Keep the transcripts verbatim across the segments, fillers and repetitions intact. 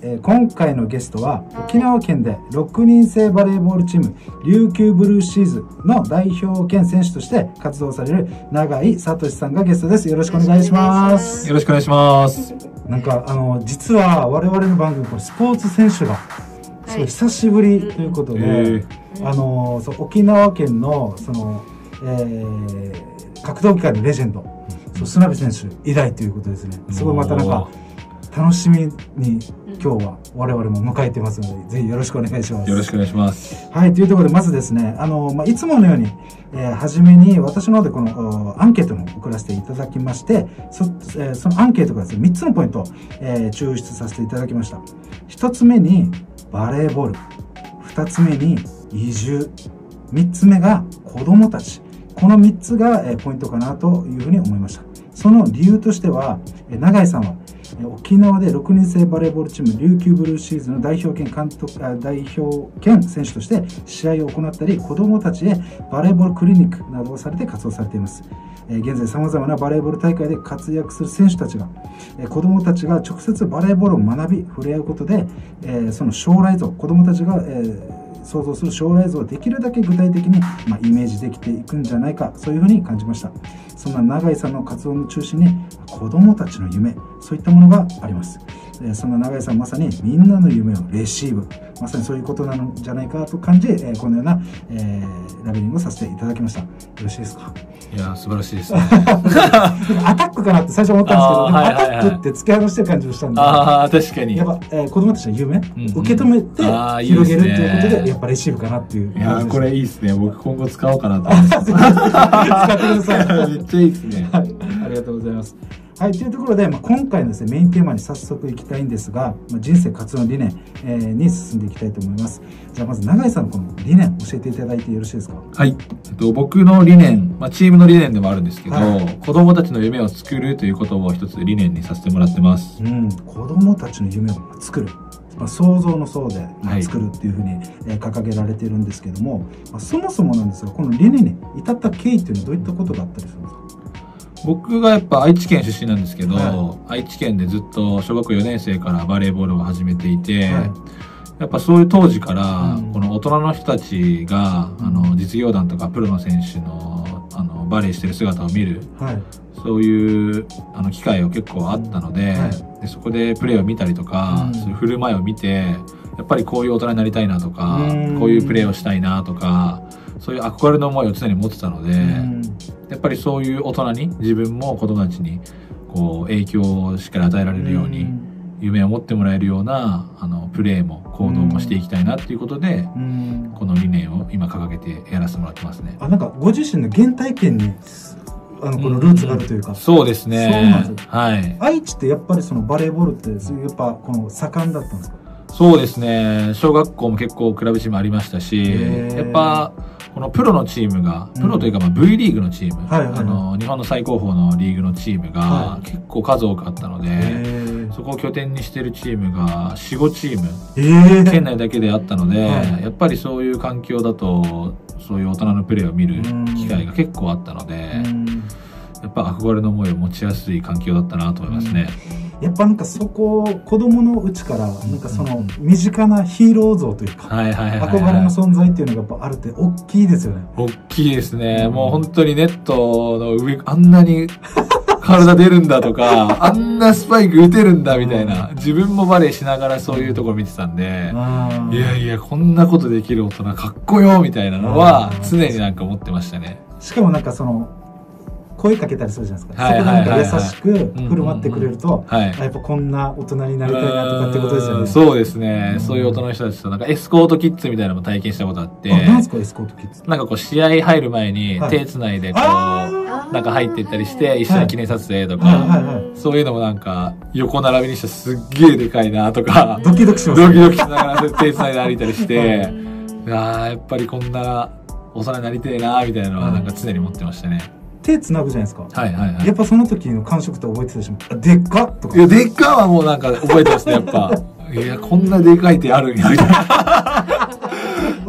えー、今回のゲストは沖縄県でろくにん制バレーボールチーム琉球ブルーシーズの代表兼選手として活動される永井聡さんがゲストです。よろしくお願いします。 よろしくお願いします。 なんかあの実は我々の番組これスポーツ選手がすごい久しぶりということで、はい、あのそう沖縄県のその、えー、格闘技界のレジェンド、そう須鍋選手以来ということですね。すごいまたなんか楽しみに今日は我々も迎えてますので、ぜひよろしくお願いします。 よろしくお願いします。 はい、というところでまずですね、あの、まあ、いつものように、えー、初めに私の方でこのアンケートも送らせていただきまして、そ, えー、そのアンケートからですね、みっつのポイントを、えー、抽出させていただきました。ひとつめにバレーボール、ふたつめに移住、みっつめが子どもたち。このみっつが、えー、ポイントかなというふうに思いました。その理由としては、えー、永井さんは沖縄でろくにん制バレーボールチーム琉球ブルーシーズの代表兼監督代表兼選手として試合を行ったり、子どもたちへバレーボールクリニックなどをされて活動されています。現在さまざまなバレーボール大会で活躍する選手たちが、子どもたちが直接バレーボールを学び触れ合うことで、その将来像、子どもたちが想像する将来像をできるだけ具体的に、まあ、イメージできていくんじゃないか、そういうふうに感じました。そんな永井さんの活動の中心に子どもたちの夢、そういったものがあります。えー、そんな永井さん、まさにみんなの夢をレシーブ、まさにそういうことなのじゃないかと感じ、えー、このような、えー、ラベリングをさせていただきました。よろしいですか？ いやー、素晴らしいですね。 アタックかなって最初思ったんですけど、でもアタックって突き放してる感じがしたんで、 ああ、確かに。 やっぱ、えー、子どもたちの夢、うんうん、受け止めて広げるということで、やっぱレシーブかなっていう。 いやー、これいいですね。僕今後使おうかなと思って。使ってください。めっちゃいいですね。 はい、ありがとうございます。はい、というところで、まあ、今回のですね、メインテーマに早速いきたいんですが、まあ、人生活の理念、えー、に進んでいきたいと思います。じゃあまず永井さんのこの理念教えていただいてよろしいですか？ はい、えっと、僕の理念、まあ、チームの理念でもあるんですけど、はい、子供たちの夢を作るということを一つ理念にさせてもらってます。 うん、子供たちの夢を作る。まあ、想像の層で作るっていうふうに、はい、えー、掲げられているんですけども、まあ、そもそもなんですが、この理念に至った経緯っていうのはどういったことがあったりするんですか？ 僕がやっぱ愛知県出身なんですけど、はい、愛知県でずっと小学校よねん生からバレーボールを始めていて、はい、やっぱそういう当時から、この大人の人たちが、うん、あの実業団とかプロの選手の、あのバレーしてる姿を見る、はい、そういうあの機会が結構あったので、はい、でそこでプレーを見たりとか、うん、そういう振る舞いを見て、やっぱりこういう大人になりたいなとか、こういうプレーをしたいなとか、そういう憧れの思いを常に持ってたので、やっぱりそういう大人に自分も子供たちにこう影響をしっかり与えられるように、夢を持ってもらえるようなあのプレーも行動もしていきたいなっていうことで、この理念を今掲げてやらせてもらってますね。 あ、なんかご自身の原体験にあのこのルーツがあるというか、うん、 そうですね。 そうなんです。 はい。 愛知ってやっぱりそのバレーボールってやっぱこの盛んだったんですか？ そうですね。小学校も結構クラブチームありましたし、やっぱこのプロのチームが、プロというかまあ V リーグのチーム、あの日本の最高峰のリーグのチームが結構数多くあったので、そこを拠点にしているチームがよん、ごチーム、県内だけであったので、やっぱりそういう環境だとそういう大人のプレーを見る機会が結構あったので、やっぱ憧れの思いを持ちやすい環境だったなと思いますね。 やっぱなんかそこを子供のうちからなんかその身近なヒーロー像というか憧れの存在っていうのがやっぱあるって大きいですよね。 大きいですね。もう本当にネットの上あんなに体出るんだとかあんなスパイク打てるんだみたいな、自分もバレーしながらそういうところ見てたんで、いやいやこんなことできる大人かっこよみたいなのは常になんか思ってましたね。 しかもなんかその声かけたりするじゃないですか。そこでなんか優しく振る舞ってくれると、やっぱこんな大人になりたいなとかってことですよね。 そうですね。うん、そういう大人の人たちとなんかエスコートキッズみたいなのも体験したことあって。 あ、なんですかエスコートキッズ？ なんかこう試合入る前に手つないでこう、はい、なんか入っていったりして一緒に記念撮影とか、はいはいはい、そういうのもなんか横並びにしてすっげえでかいなとか、 ドキドキします、 ね。ドキドキしながら手つないで歩いたりして、ああやっぱりこんな大人になりてえなみたいなのはなんか常に思ってましたね。 手つなぐじゃないですか。 はいはいはい。 やっぱその時の感触って覚えてたでしょ。でっかとか。 いや、でっかはもうなんか覚えてますね、やっぱ。いや、こんなでかい手あるんや、みたいな。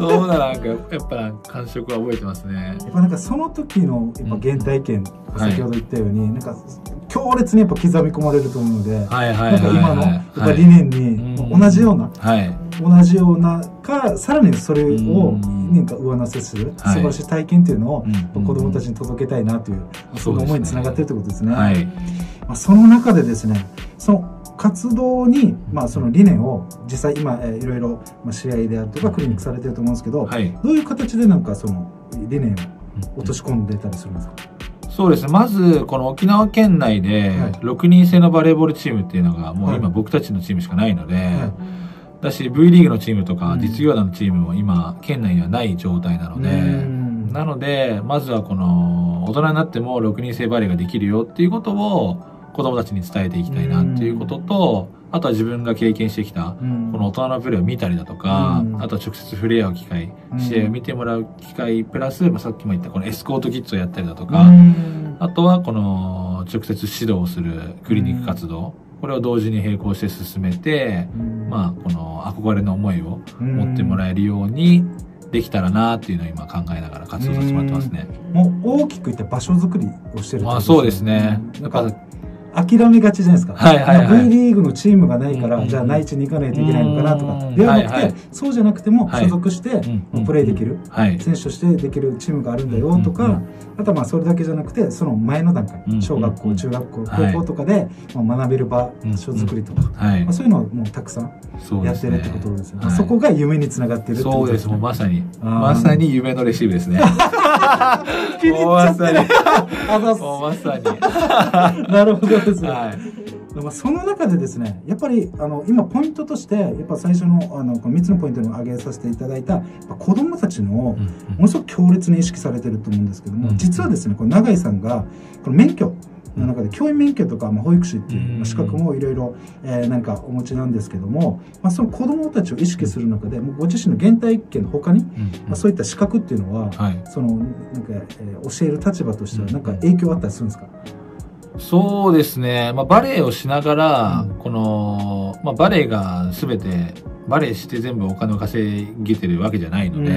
そうだ、なんかやっぱ感触は覚えてますね。 やっぱなんかその時のやっぱ原体験、うん、先ほど言ったように、はい、なんか強烈にやっぱ刻み込まれると思うので、なんか今のやっぱ理念に同じような、はい、同じようなかさらにそれをなんか上乗せする素晴らしい体験っていうのを子どもたちに届けたいなという、その思いにつながっているということですね。はい、まあ、その中でですね、その活動に、まあ、その理念を実際今、えー、いろいろ、まあ、試合であるとかクリニックされてると思うんですけど、はい、どういう形でなんかその理念を落とし込んでたりするんですか？ そうですね、まずこの沖縄県内でろくにん制のバレーボールチームっていうのがもう今僕たちのチームしかないので、はいはい、だし V リーグのチームとか実業団のチームも今県内にはない状態なので、なのでまずはこの大人になってもろくにん制バレーができるよっていうことを子供たちに伝えていきたいなっていうことと、あとは自分が経験してきたこの大人のプレーを見たりだとか、あとは直接触れ合う機会、試合を見てもらう機会プラス、まあ、さっきも言ったこのエスコートキッズをやったりだとか、あとはこの直接指導をするクリニック活動、これを同時に並行して進めて、まあこの憧れの思いを持ってもらえるようにできたらなっていうのを今考えながら活動させてもらってますね。 もう大きく言って場所づくりをしてるってことですね。 あ、そうですね。だから諦めがちじゃないですか。はいはいはい、V リーグのチームがないから、うん、じゃあ内地に行かないといけないのかなとかではなくて、はいはい、そうじゃなくても所属してプレーできる、はい、選手としてできるチームがあるんだよとか、うん、あとはまあそれだけじゃなくてその前の段階、うん、小学校中学校、うん、高校とかで学べる場所作りとか、うんはい、まあ、そういうのをもうたくさんやってるってことですね。そ, すね、はい、そこが夢につながってるってことですね。 そうです、もうまさにまさに夢のレシーブですね。もうまさにもうまさになるほどですね。はい、まあその中でですね、やっぱりあの今ポイントとしてやっぱ最初のあのみっつのポイントを挙げさせていただいた子どもたちのものすごく強烈に意識されてると思うんですけども、うん、実はですね、この永井さんがこの免許の中で教員免許とか、まあ、保育士っていう資格もいろいろなんかお持ちなんですけども、まあ、その子どもたちを意識する中でもうご自身の原体験の他に、うんまあ、そういった資格っていうのは、はい、そのなんか、えー、教える立場としては何か影響あったりするんですか？ そうですね、まあ、バレエをしながら、うん、この、まあ、バレエが全てバレエして全部お金を稼げてるわけじゃないので、うん、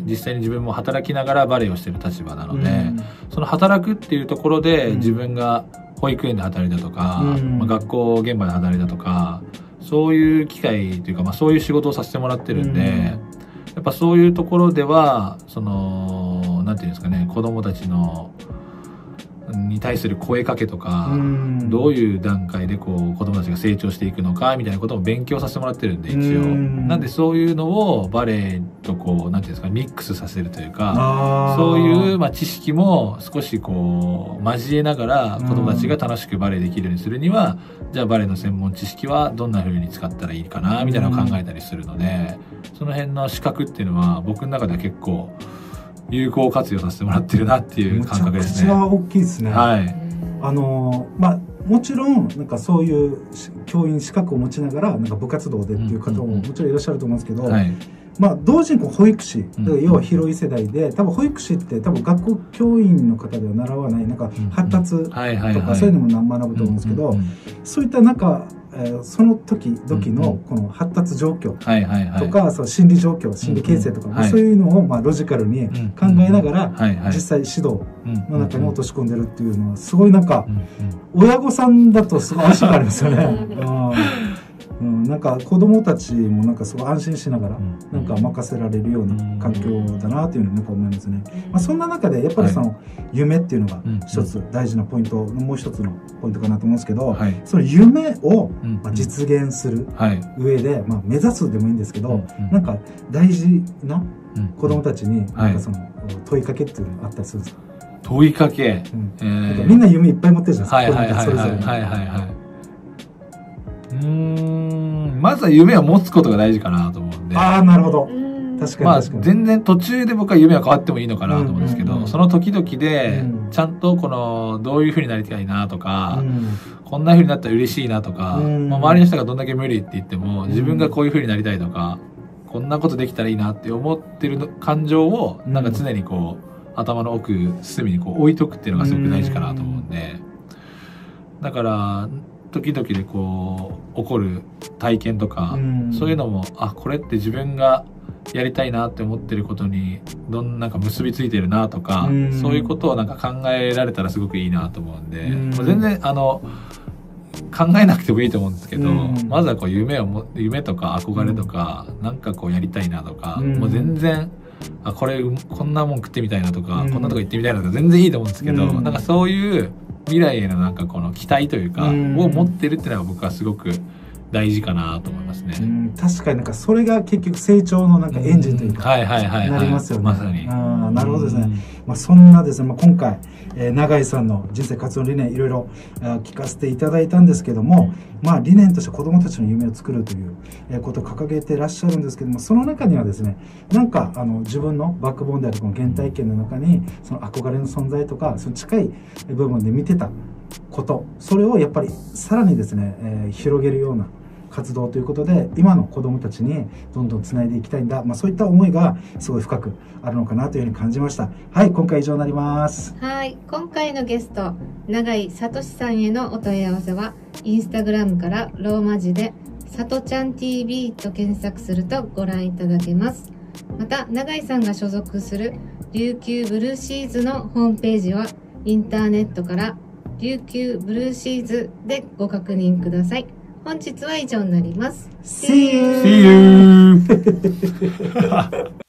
実際に自分も働きながらバレエをしてる立場なので、うん、その働くっていうところで自分が保育園で働いたとか、うんまあ、学校現場で働いたとか、そういう機会というか、まあ、そういう仕事をさせてもらってるんで、うん、やっぱそういうところではそのなんていうんですかね、子供たちのに対する声かけとか、どういう段階でこう子供たちが成長していくのかみたいなことも勉強させてもらってるんで、一応なんでそういうのをバレエとこうなんていうんですか、ミックスさせるというか、そういうまあ知識も少しこう交えながら子供たちが楽しくバレエできるようにするには、じゃあバレエの専門知識はどんな風に使ったらいいかなみたいなのを考えたりするので、その辺の資格っていうのは僕の中では結構有効活用させてもらってるなっていう感覚ですね。 めちゃくちゃ大きいですね。 はい。 あのまあもちろんなんかそういう教員資格を持ちながらなんか部活動でっていう方ももちろんいらっしゃると思うんですけど、うんうんはい、まあ同時にこう保育士、要は広い世代で、多分保育士って多分学校教員の方では習わないなんか発達とかそういうのも学ぶと思うんですけど、そういったなんかえー、その時々のこの発達状況とか、その心理状況、心理形成とか、はい、そういうのをまあロジカルに考えながら実際指導の中に落とし込んでるっていうのはすごいなんか親御さんだとすごい安心感ありますよね。うん、なんか子供たちもなんかすごい安心しながらなんか任せられるような環境だなっていうのをなんか思いますね。まあ、そんな中でやっぱりその夢っていうのが一つ大事なポイントのもう一つのポイントかなと思うんですけど、はい、その夢をまあ実現する上で、まあ、目指すでもいいんですけど、なんか大事な子供たちになんかその問いかけっていうのがあったりするんですか？ 問いかけ、 うんえー、みんな夢いっぱい持ってるじゃないですか。はいはいはいはいはいはいはい。うーんまずは夢を持つことが大事かなと思うんで。 ああ、なるほど。確かにまあ全然途中で僕は夢は変わってもいいのかなと思うんですけど、うんうんうん、その時々でちゃんとこのどういう風になりたいなとか、うん、こんな風になったら嬉しいなとか、うんまあ、周りの人がどんだけ無理って言っても自分がこういう風になりたいとか、うん、こんなことできたらいいなって思ってる感情をなんか常にこう頭の奥隅にこう置いとくっていうのがすごく大事かなと思うんで、だから時々でこう起こる体験とか、うん、そういうのもあこれって自分がやりたいなって思ってることにどんなんか結びついてるなとか、そういうことをなんか考えられたらすごくいいなと思うんで、もう全然あの考えなくてもいいと思うんですけど、まずはこう夢をも夢とか憧れとか、なんかこうやりたいなとか、もう全然あこれこんなもん食ってみたいなとか、こんなとこ行ってみたいなとか全然いいと思うんですけど、なんかそういう未来へのなんかこの期待というかを持ってるっていうのが僕はすごく大事かなと思いますね。 うん、確かになんかそれが結局成長のなんかエンジンというか、なりますよね。 まさに。 あ、なるほどですね。まあそんなですね、まあ、今回、えー、永井さんの人生活動理念いろいろ聞かせていただいたんですけども、まあ理念として子どもたちの夢を作るということを掲げてらっしゃるんですけども、その中にはですね、なんかあの自分のバックボーンであるこの原体験の中にその憧れの存在とかその近い部分で見てたこと、それをやっぱりさらにですね、えー、広げるような活動ということで今の子どもたちにどんどんつないでいきたいんだ、まあ、そういった思いがすごい深くあるのかなというふうに感じました。はい、今回以上になります。 はい、今回のゲスト永井聡さんへのお問い合わせはインスタグラムからローマ字でさとちゃん ティービー と検索するとご覧いただけます。また永井さんが所属する琉球ブルーシーズのホームページはインターネットから琉球ブルーシーズでご確認ください。本日は以上になります。 See you! See you!